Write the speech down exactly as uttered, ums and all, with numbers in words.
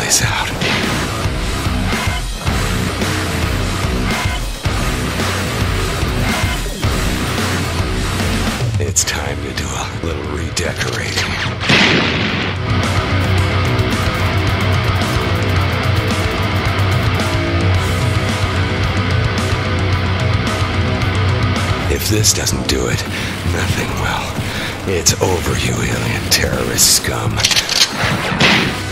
place out. It's time to do a little redecorating. If this doesn't do it, nothing will. It's over, you alien terrorist scum.